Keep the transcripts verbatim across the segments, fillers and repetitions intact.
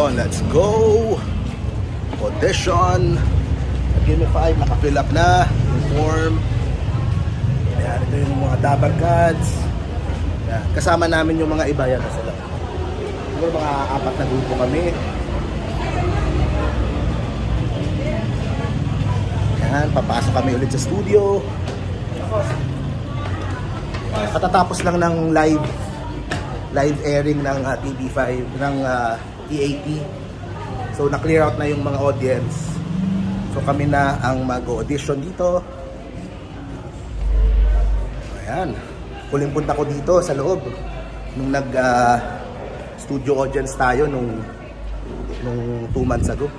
Ayun, let's go! Audition! Gimme five, naka-fill up na yung form. Ayan, ito yung mga Dabar Cats. Ayan, kasama namin yung mga iba yan sila. Siguro mga apat na grupo kami. Ayan, papasok kami ulit sa studio. Katatapos lang ng live live airing ng uh, T V five ng uh, T A T. So na-clear out na yung mga audience. So kami na ang mag-audition dito. Ayan. Huling punta ko dito sa loob nung nag uh, studio audience tayo nung nung two months ago.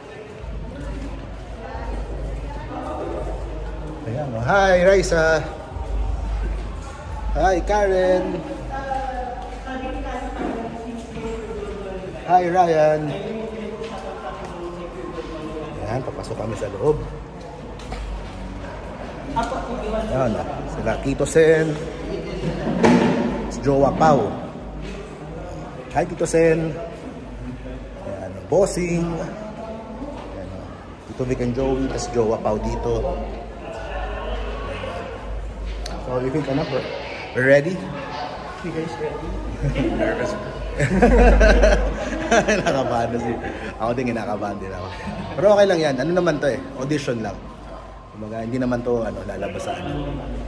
Ayan. Hi Raisa. Hi Karen. Hi Ryan. Ayan, papasok kami sa loob. Ayan, sila Tito Sen, si Jowa Pau. Hi Tito Sen. Ayan, Bossing. Ayan, Tito Vic and Joey, tas Jowa Pau dito. So you think ano, we're ready? You guys ready? Nervous. Nakabahan na si ako din, kinakabahan din ako. Pero okay lang yan, ano naman to eh, audition lang. Kumbaga, hindi naman to ano, lalabas sa ano.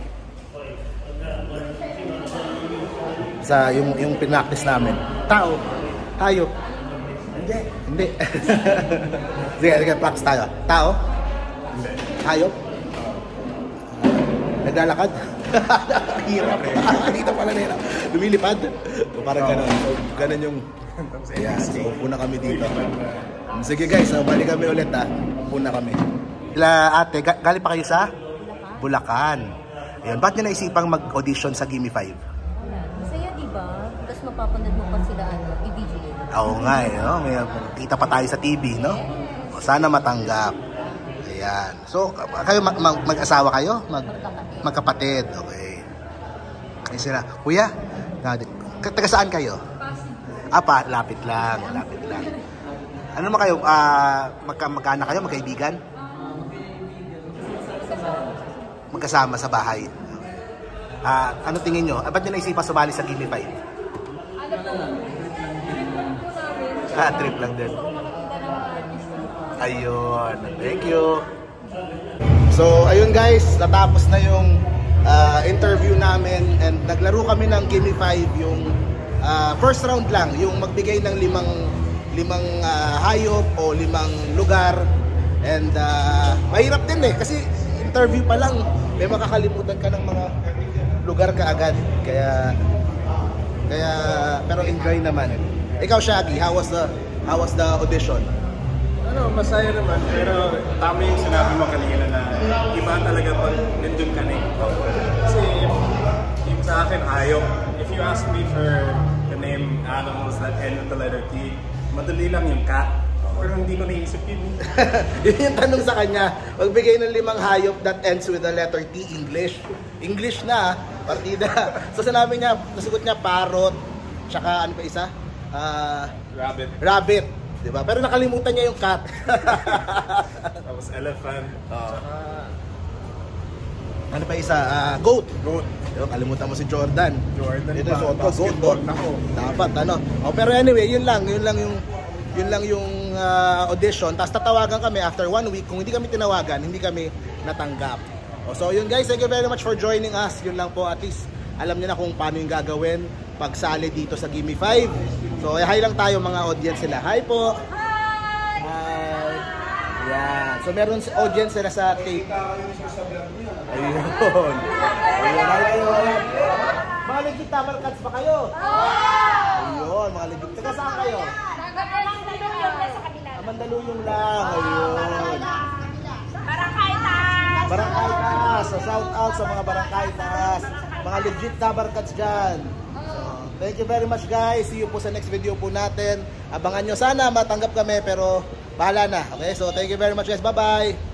Sa yung, yung pinractice namin. Tao, hayop. Hindi. Hindi. Sige, sige, practice tayo. Tao, hindi. Hayop. Naglalakad. Hirap. Dito pala nila. Lumilipad. So, parang oh. Gano'n. So, gano'n yung... Ayan. So, puna kami dito. Sige guys, so, balik kami ulit ha. Puna kami. Sila ate, galing pa kayo sa? Bulacan. Ayan. Ba't nyo naisipang mag-audition sa Gimme five? Masaya diba? Tapos mapapanood mo pa sila ano, i V G A. Oo nga eh. No? May, kita pa tayo sa T V, no? O, sana matanggap. Ayan. So, kayo mag- mag- mag-asawa kayo? Mag- magkapatid. Okay. Ayun sila. Kuya, taga saan kayo? Ah, pa, lapit lang. Lapit lang. Ano naman kayo? Uh, magka magkaanak kayo? Magkaibigan? Magkasama sa bahay. Uh, ano tingin nyo? Ah, ba't nyo naisipan sumali sa Gimme five? Ah, trip lang din. Ayun. Thank you. So, ayun guys, natapos na yung uh, interview namin and naglaro kami ng Gimme five, yung uh, first round lang, yung magbigay ng limang limang uh, hayop o limang lugar. And uh, mahirap din eh, kasi interview pa lang, may makakalimutan ka ng mga lugar kaagad. Kaya, kaya, pero enjoy naman. Ikaw Shaggy, how was the, how was the audition? Ano, masaya naman, pero tama yung sinabi mo kanina na iba talaga pag nandun ka na eh. Kasi yung sa akin, hayop. If you ask me for the name animals that end with the letter T, madali lang yung cat. Pero hindi ko naisip yun. Yun yung tanong sa kanya, magbigay ng limang hayop that ends with the letter T, English. English na, partida. So sinabi niya, nasagot niya parrot, tsaka ano pa isa? Uh, rabbit. Rabbit. Diba? Pero nakalimutan niya yung cat. Tapos elephant. Oh. Saka, ano pa isa? Uh, goat. Goat. Diba? Kalimutan mo si Jordan. Jordan. Ito so, goat, goat. Dapat ano. Oh, pero anyway, yun lang, yun lang yung yun lang yung uh, audition. Tapos tatawagan kami after one week. Kung hindi kami tinawagan, hindi kami natanggap. Oh, so yun guys, thank you very much for joining us. Yun lang po, at least alam niyo na kung paano yung gagawin pagsali dito sa Gimme five. So, hi lang tayo mga audience sila. Hi po! Hi! Hi! Yan. So, meron si audience sila sa tape. Ayun. Ayun. Ayun. Mga legit Dabar Cats ba kayo? Ayun. Mga legit. Taga saan kayo? Mandaluyong lang sa kabila. Mandaluyong lang. Ayun. Barangay-tas! Barangay-tas. So, shout out sa mga barangay-tas. Mga legit Dabar Cats dyan. Thank you very much guys. See you po sa next video po natin. Abangan nyo. Sana matanggap kami pero bahala na. Okay, so thank you very much guys. Bye bye.